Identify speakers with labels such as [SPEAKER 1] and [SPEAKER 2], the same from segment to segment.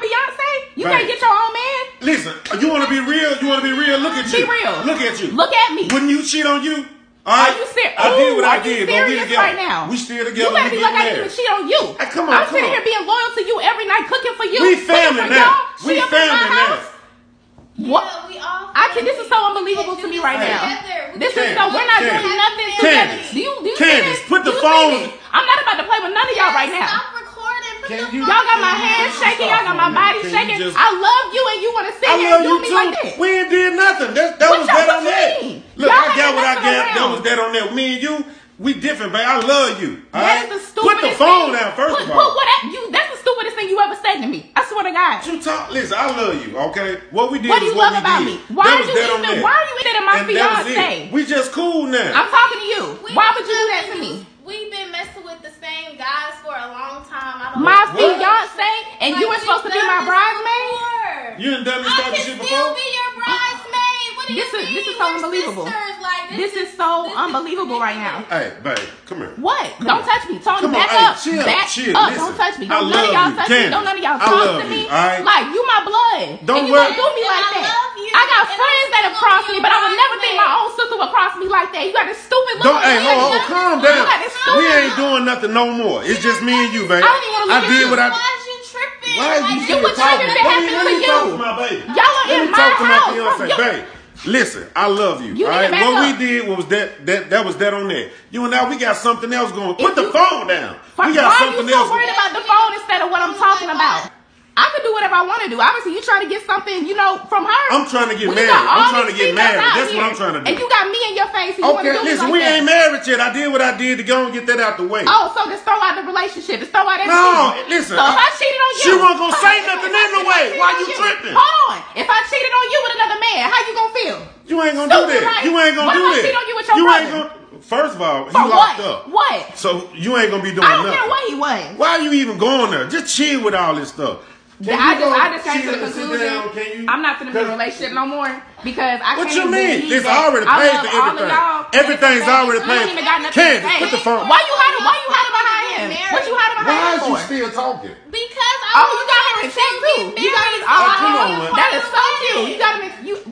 [SPEAKER 1] fiance? You can't get your own man?
[SPEAKER 2] Listen, you want to be real? You want to be real? Look at you.
[SPEAKER 1] Be real.
[SPEAKER 2] Look at you.
[SPEAKER 1] Look at me.
[SPEAKER 2] Wouldn't you cheat on you?
[SPEAKER 1] Are you serious?
[SPEAKER 2] I did what I did, but we
[SPEAKER 1] serious
[SPEAKER 2] together.
[SPEAKER 1] right now?
[SPEAKER 2] We still together.
[SPEAKER 1] You better be like I didn't even cheat on you.
[SPEAKER 2] Come on,
[SPEAKER 1] I'm sitting here being loyal to you every night, cooking for you.
[SPEAKER 2] We family now. We family now.
[SPEAKER 1] What?
[SPEAKER 3] Yeah, we all
[SPEAKER 1] This is so unbelievable to me right now. This is so we're not doing nothing together. Do you
[SPEAKER 2] Candace, put the
[SPEAKER 1] do you
[SPEAKER 2] phone.
[SPEAKER 1] see this? I'm not about to play with none of y'all right now.
[SPEAKER 3] Stop recording.
[SPEAKER 1] Y'all got my hands shaking. Y'all got my body shaking. I love you, and you want to sit
[SPEAKER 2] I
[SPEAKER 1] here
[SPEAKER 2] love
[SPEAKER 1] and
[SPEAKER 2] you
[SPEAKER 1] do me
[SPEAKER 2] too.
[SPEAKER 1] like that.
[SPEAKER 2] We ain't did nothing. That was that on that. Look,
[SPEAKER 1] Y'all
[SPEAKER 2] I got what I
[SPEAKER 1] ain't
[SPEAKER 2] got.
[SPEAKER 1] messing
[SPEAKER 2] That was that on that. Me and you, we different, babe. I love you.
[SPEAKER 1] That is the stupidest
[SPEAKER 2] Put the phone
[SPEAKER 1] thing.
[SPEAKER 2] down first of all.
[SPEAKER 1] That's the stupidest thing you ever said to me. I swear to God.
[SPEAKER 2] You talk. Listen, I love you. Okay, what we did.
[SPEAKER 1] What do you love about me? Why are you even my fiance?
[SPEAKER 2] We just cool now.
[SPEAKER 1] I'm talking to you. Why would you do that to me?
[SPEAKER 3] We've been messing with the same guys for a long time. I don't
[SPEAKER 1] my
[SPEAKER 3] know.
[SPEAKER 1] fiance, and you were supposed to be my bridesmaid.
[SPEAKER 2] You done done this type of shit before?
[SPEAKER 3] I can still be your bridesmaid. What do you mean?
[SPEAKER 1] This is so unbelievable. This is so unbelievable right now.
[SPEAKER 2] Hey, babe, come here.
[SPEAKER 1] What? Don't touch me. Tony,
[SPEAKER 2] Come on,
[SPEAKER 1] back
[SPEAKER 2] hey,
[SPEAKER 1] up.
[SPEAKER 2] chill,
[SPEAKER 1] Back
[SPEAKER 2] chill,
[SPEAKER 1] up.
[SPEAKER 2] listen.
[SPEAKER 1] Don't touch me.
[SPEAKER 2] I
[SPEAKER 1] Don't none of
[SPEAKER 2] love
[SPEAKER 1] y'all
[SPEAKER 2] you,
[SPEAKER 1] touch me.
[SPEAKER 2] Candace.
[SPEAKER 1] Don't none of y'all
[SPEAKER 2] I
[SPEAKER 1] talk
[SPEAKER 2] love
[SPEAKER 1] to me.
[SPEAKER 2] you, all right?
[SPEAKER 1] Like, you my blood.
[SPEAKER 2] Don't
[SPEAKER 1] and you
[SPEAKER 2] worry.
[SPEAKER 1] gonna do me like
[SPEAKER 3] I
[SPEAKER 1] that.
[SPEAKER 3] love you,
[SPEAKER 1] I got
[SPEAKER 3] and
[SPEAKER 1] friends
[SPEAKER 3] I'm
[SPEAKER 1] that have
[SPEAKER 3] still
[SPEAKER 1] crossed
[SPEAKER 3] gonna
[SPEAKER 1] me,
[SPEAKER 3] be
[SPEAKER 1] but I
[SPEAKER 3] your
[SPEAKER 1] would never think my
[SPEAKER 3] bridesmaid.
[SPEAKER 1] own sister would cross me like that. You got this stupid look.
[SPEAKER 2] Don't, hey, hold on, calm down.
[SPEAKER 1] got this stupid
[SPEAKER 2] We ain't
[SPEAKER 1] look.
[SPEAKER 2] doing nothing no more. It's just me and you, babe.
[SPEAKER 1] I don't even wanna look at
[SPEAKER 2] did
[SPEAKER 1] you.
[SPEAKER 2] what I.
[SPEAKER 3] Why is you tripping?
[SPEAKER 2] Why are you
[SPEAKER 1] You
[SPEAKER 2] still
[SPEAKER 1] were
[SPEAKER 2] talking?
[SPEAKER 1] tripping if it happened
[SPEAKER 2] Let
[SPEAKER 1] to
[SPEAKER 2] me
[SPEAKER 1] you.
[SPEAKER 2] talk to my baby.
[SPEAKER 1] Y'all are
[SPEAKER 2] Let
[SPEAKER 1] in
[SPEAKER 2] me
[SPEAKER 1] my
[SPEAKER 2] talk to my
[SPEAKER 1] house.
[SPEAKER 2] fiance, babe. Listen, I love you.
[SPEAKER 1] You
[SPEAKER 2] all
[SPEAKER 1] need
[SPEAKER 2] right,
[SPEAKER 1] to back
[SPEAKER 2] what
[SPEAKER 1] up.
[SPEAKER 2] we did was that was that on that. You and I, we got something else going. Put the phone down. We
[SPEAKER 1] Why
[SPEAKER 2] got
[SPEAKER 1] are
[SPEAKER 2] something
[SPEAKER 1] you so
[SPEAKER 2] else.
[SPEAKER 1] worried about the phone instead of what I'm talking about? I could do whatever I want to do. Obviously, you trying to get something, from her.
[SPEAKER 2] I'm trying to get
[SPEAKER 1] We
[SPEAKER 2] married.
[SPEAKER 1] got all
[SPEAKER 2] I'm trying to
[SPEAKER 1] these
[SPEAKER 2] get married.
[SPEAKER 1] females out
[SPEAKER 2] That's what
[SPEAKER 1] here.
[SPEAKER 2] I'm trying to do.
[SPEAKER 1] And you got me in your face. And you want to
[SPEAKER 2] Okay,
[SPEAKER 1] do
[SPEAKER 2] listen,
[SPEAKER 1] me like
[SPEAKER 2] we
[SPEAKER 1] that.
[SPEAKER 2] ain't married yet. I did what I did to go and get that out the way.
[SPEAKER 1] Oh, so just throw out the relationship. Just throw out everything.
[SPEAKER 2] No, listen.
[SPEAKER 1] So if I cheated on you,
[SPEAKER 2] She wasn't gonna say nothing anyway. Why you tripping?
[SPEAKER 1] Hold on. If I cheated on you with another man, how you gonna feel?
[SPEAKER 2] You ain't gonna do
[SPEAKER 1] Stupid,
[SPEAKER 2] that.
[SPEAKER 1] right?
[SPEAKER 2] You ain't gonna
[SPEAKER 1] What
[SPEAKER 2] do
[SPEAKER 1] if I
[SPEAKER 2] that.
[SPEAKER 1] cheat on you with your
[SPEAKER 2] You
[SPEAKER 1] brother?
[SPEAKER 2] ain't gonna. First of all, he
[SPEAKER 1] For
[SPEAKER 2] locked
[SPEAKER 1] what?
[SPEAKER 2] up.
[SPEAKER 1] What?
[SPEAKER 2] So you ain't gonna be doing
[SPEAKER 1] I don't
[SPEAKER 2] nothing.
[SPEAKER 1] care what he was.
[SPEAKER 2] Why are you even going there? Just chill with all this stuff.
[SPEAKER 1] I just came to the
[SPEAKER 2] Sit
[SPEAKER 1] conclusion.
[SPEAKER 2] down, can you?
[SPEAKER 1] I'm not gonna be in a relationship no more because I
[SPEAKER 2] What
[SPEAKER 1] can't
[SPEAKER 2] you mean?
[SPEAKER 1] believe
[SPEAKER 2] It's
[SPEAKER 1] that
[SPEAKER 2] already
[SPEAKER 1] I
[SPEAKER 2] paid
[SPEAKER 1] love
[SPEAKER 2] for
[SPEAKER 1] all of
[SPEAKER 2] everything.
[SPEAKER 1] y'all.
[SPEAKER 2] Everything's already
[SPEAKER 1] You
[SPEAKER 2] paid.
[SPEAKER 1] ain't even got nothing to
[SPEAKER 2] Candace,
[SPEAKER 1] say.
[SPEAKER 2] put the phone.
[SPEAKER 1] Why you hiding behind him? What you hiding behind him for?
[SPEAKER 2] still talking?
[SPEAKER 3] Because
[SPEAKER 1] Oh, you got her in check too. You got it.
[SPEAKER 2] come on, man.
[SPEAKER 1] That is so cute. You got him.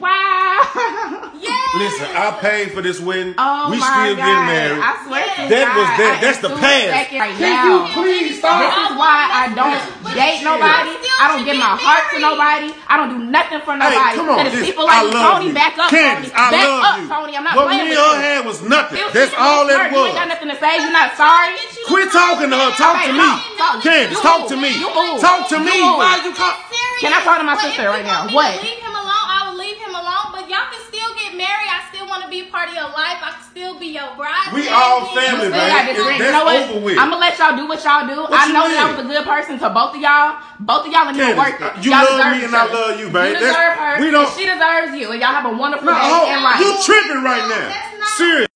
[SPEAKER 1] Wow.
[SPEAKER 3] Yes.
[SPEAKER 2] Listen, I paid for this wedding.
[SPEAKER 1] Oh
[SPEAKER 2] We
[SPEAKER 1] my
[SPEAKER 2] still
[SPEAKER 1] God.
[SPEAKER 2] getting married.
[SPEAKER 1] I swear to
[SPEAKER 2] That
[SPEAKER 1] God,
[SPEAKER 2] was that.
[SPEAKER 1] I
[SPEAKER 2] That's
[SPEAKER 1] am
[SPEAKER 2] the
[SPEAKER 1] too
[SPEAKER 2] past.
[SPEAKER 1] second right
[SPEAKER 2] Can
[SPEAKER 1] now.
[SPEAKER 2] you please
[SPEAKER 1] This
[SPEAKER 2] stop?
[SPEAKER 1] is why I don't date nobody. I don't give my heart to nobody. I don't do nothing for nobody.
[SPEAKER 2] Hey, come on.
[SPEAKER 1] Because
[SPEAKER 2] This,
[SPEAKER 1] people
[SPEAKER 2] I
[SPEAKER 1] like
[SPEAKER 2] love
[SPEAKER 1] Tony,
[SPEAKER 2] you.
[SPEAKER 1] back up,
[SPEAKER 2] Candace,
[SPEAKER 1] Tony.
[SPEAKER 2] I
[SPEAKER 1] Back
[SPEAKER 2] love
[SPEAKER 1] up,
[SPEAKER 2] you.
[SPEAKER 1] Tony. I'm not
[SPEAKER 2] What
[SPEAKER 1] playing
[SPEAKER 2] me
[SPEAKER 1] with
[SPEAKER 2] and her
[SPEAKER 1] you.
[SPEAKER 2] had was nothing.
[SPEAKER 1] Feel
[SPEAKER 2] That's
[SPEAKER 1] free
[SPEAKER 2] all
[SPEAKER 1] to
[SPEAKER 2] that
[SPEAKER 1] flirt. You ain't got
[SPEAKER 2] was.
[SPEAKER 1] nothing to say. You're not sorry.
[SPEAKER 2] Quit talking to her. Talk to me. Candace, talk to me. Talk to me. Why you come?
[SPEAKER 1] Can I talk to my sister right now? What?
[SPEAKER 3] Leave him alone. I will leave him alone. But y'all can still get married. I still want to be a part of your life. I can still be your bride.
[SPEAKER 2] We all family,
[SPEAKER 1] Still got this ring. You know what? I'm gonna let y'all do what y'all do. I
[SPEAKER 2] you
[SPEAKER 1] know
[SPEAKER 2] mean?
[SPEAKER 1] that I was a good person to both of y'all. Both of y'all are
[SPEAKER 2] Candace,
[SPEAKER 1] worth it.
[SPEAKER 2] you
[SPEAKER 1] Y'all
[SPEAKER 2] love
[SPEAKER 1] deserve
[SPEAKER 2] me
[SPEAKER 1] each
[SPEAKER 2] and I
[SPEAKER 1] other.
[SPEAKER 2] love you, babe.
[SPEAKER 1] You deserve her.
[SPEAKER 2] We don't.
[SPEAKER 1] And she deserves you. And y'all have a wonderful
[SPEAKER 2] No,
[SPEAKER 1] day in life.
[SPEAKER 2] you tripping right now.
[SPEAKER 3] That's not-
[SPEAKER 2] Serious.